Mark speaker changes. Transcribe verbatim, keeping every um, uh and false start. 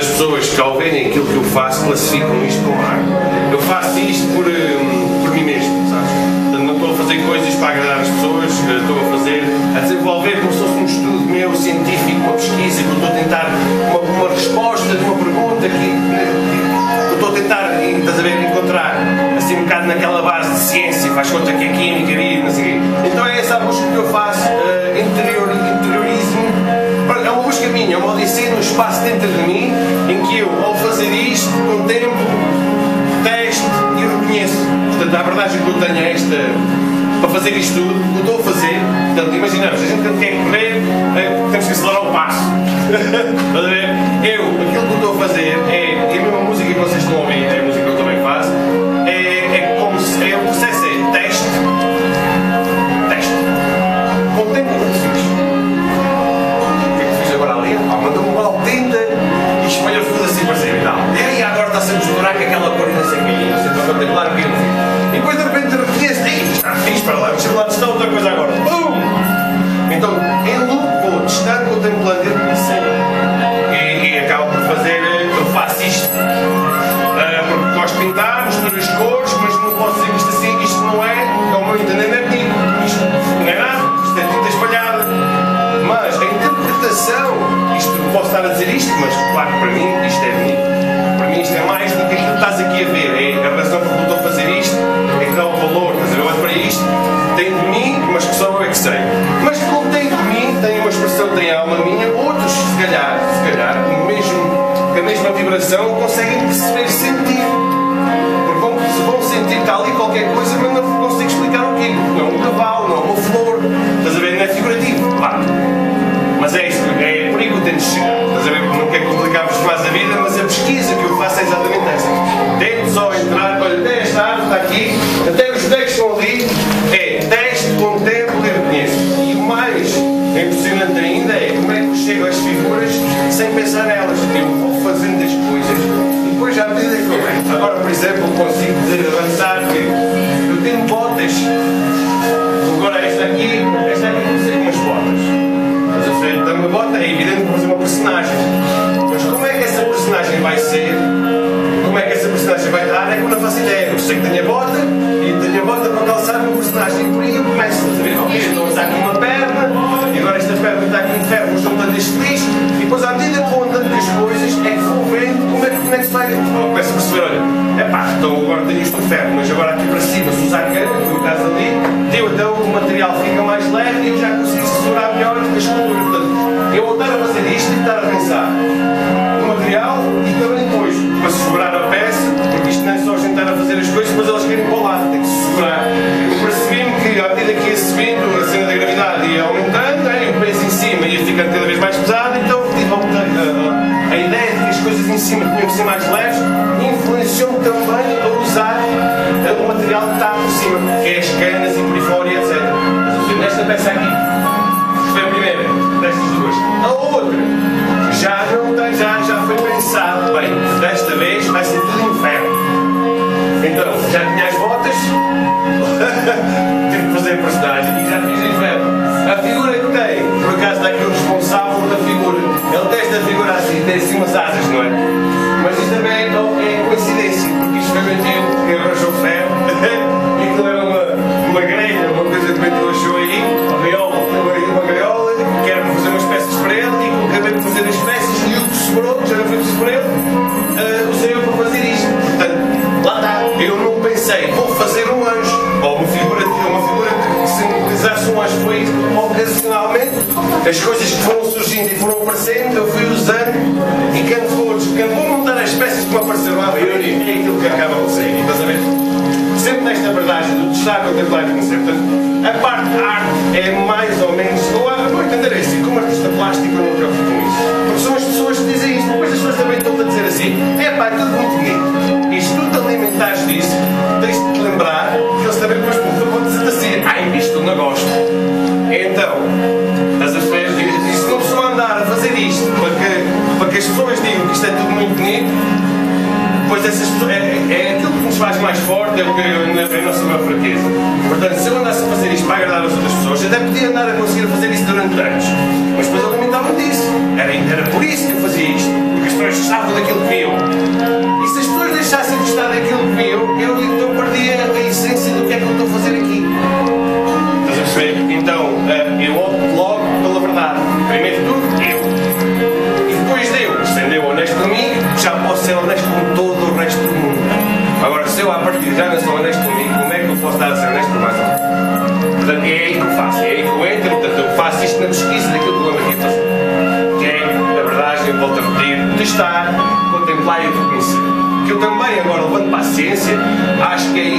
Speaker 1: as pessoas que ao verem aquilo que eu faço classificam isto como arte. Eu faço isto por, por mim mesmo, sabes? Portanto, não estou a fazer coisas para agradar as pessoas, estou a fazer, a desenvolver como se fosse um estudo meu científico, uma pesquisa, que eu estou a tentar uma, uma resposta de uma pergunta que, que eu estou a tentar, estás a ver, encontrar assim um bocado naquela base de ciência, faz conta que é química e não sei o quê. Então é essa a busca que eu faço, uh, interior, interiorismo. É uma busca minha, é uma odisseia no espaço dentro de mim, em que eu, ao fazer isto, contemplo, testo e reconheço. Portanto, a abordagem que eu tenho é esta, para fazer isto tudo, o que eu estou a fazer. Portanto, imaginamos, a gente quando quer correr, é, temos que acelerar o passo. Estás a ver? Eu, aquilo que eu estou a fazer, é, é a mesma música que vocês estão a ouvir, é a música que eu também faço, é, é como se, é o processo é teste, teste, contemplo o que fiz. Mandou-me uma altenda e espalhou tudo assim para cima e tal. E aí agora está-se a misturar com aquela cor e não sei o que, não sei, para contemplar o que eu fiz. E depois de repente reconheço, ei, está fixe para lá, deixa-me lá testar outra coisa agora. Bum! Então, em loop vou testar, contemplando e reconhecendo. E, e acabo por fazer, eu faço isto, uh, porque gosto de pintar, misturo as cores, mas não posso dizer que isto assim, isto não é, ao meu entender não é bonito. Isto não é nada, isto é tinta espalhada. Mas a interpretação, isto, posso estar a dizer isto, mas claro que para mim isto é bonito. Para mim isto é mais do que aquilo que estás aqui a ver. É a razão por que eu estou a fazer isto, é que dá o valor. Mas eu olho para isto, tem de mim, mas que só eu é que sei. Mas como tem de mim, tem uma expressão, tem a alma minha, outros se calhar, se calhar, mesmo, com a mesma vibração, conseguem perceber e sentir. Porque vão, vão sentir que está ali qualquer coisa, mas não consigo explicar o quê. Não é um cavalo, não é uma flor. Estás a ver? Não é figurativo. Vá. Mas é isso, é por aí que eu tento chegar. Estás a ver? Não quero complicar-vos mais a vida, mas a pesquisa que eu faço é exatamente essa. Tento só entrar, olha, até esta árvore está aqui, até os decks estão ali, é teste, contemplo e reconheço. E o mais impressionante ainda é como é que eu chego às figuras sem pensar nelas. Eu vou fazendo as coisas e depois já à medida que eu venho. Agora, por exemplo, consigo avançar que eu tenho botas. Agora esta aqui, esta aqui não sei umas botas. Da minha bota é evidente que vou fazer uma personagem, mas como é que essa personagem vai ser, como é que essa personagem vai estar, é que eu não faço ideia. Eu sei que tenho a bota e tenho a bota para calçar uma personagem, e por aí eu começo a saber, ok, estou a usar aqui uma perna e agora esta perna está aqui um ferro, vou juntando este lixo e depois à medida que vou andando as coisas é que vou vendo como é que, como é que se vai. Eu começo a perceber, olha, é pá, então agora tenho isto no ferro, mas agora aqui para cima, se usar cana, no caso ali, deu, então o material fica mais leve e eu já consigo segurar melhor a escultura. Portanto, eu vou estar a fazer isto e estar a pensar no material e também depois para segurar a peça, porque isto não é só a gente estar a fazer as coisas, mas elas querem para o lado, tem que se segurar. Eu percebi-me que à medida que ia subindo, a cena da gravidade ia aumentando, né, o peso em cima ia ficando cada vez mais pesado, então tive a, a, a ideia de que as coisas em cima tinham que ser mais leves influenciou-me também a usar o material que está por cima, que é as canas e por aí fora e etcétera. Mas nesta peça aqui, que foi a primeira destas duas, a outra já não tem, já, já foi pensado, bem, desta vez vai ser tudo inferno. Então, já tinha as botas, tive que fazer personagem e já fiz inferno. A figura que tem, por acaso está aqui o responsável da figura, ele tem esta figura assim, tem assim umas asas, não é? Mas isto também é, é coincidência, porque isto foi vendido, que arranjou ferro, e aquilo era uma, uma grelha, uma coisa que o Bento achou aí, uma gaiola, uma gaiola, que era para fazer umas peças para ele, e que acabei de fazer as peças, e o que sobrou, que já não foi preciso para ele, uh, usei eu para fazer isto. Portanto, lá está, eu não pensei, vou fazer um anjo, ou uma figura, uma figura que simbolizasse um anjo, foi ocasionalmente, as coisas que foram surgindo e foram aparecendo, eu fui usando, e quando vou, quando vou montar as peças que me apareceram lá, eu é aquilo que acaba por ser, estás a ver? Sempre nesta abordagem do testar, contemplar e conhecer. Portanto, a parte da arte é mais ou menos, ou vou entender assim, como artista plástico eu não me preocupo com isso, porque são as pessoas que dizem isto, depois as pessoas também estão a dizer assim, é pá, é tudo muito bonito, e se tu te alimentares disso, tens de te lembrar que eles também depois vão dizer assim, ai, isto eu não gosto. Então, estás a ver, e se não pessoa andar a fazer isto para que, para que as pessoas digam que isto é tudo muito bonito, pois essas pessoas, é, é aquilo que nos faz mais forte, é o que é a nossa maior fraqueza. Portanto, se eu andasse a fazer isto para agradar as outras pessoas, até podia andar a conseguir fazer isso durante anos, mas depois eu limitava disso. Era, era por isso que eu fazia isto, porque as pessoas gostavam daquilo estar, contemplar e reconhecer. Que eu também agora levando para a ciência, acho que é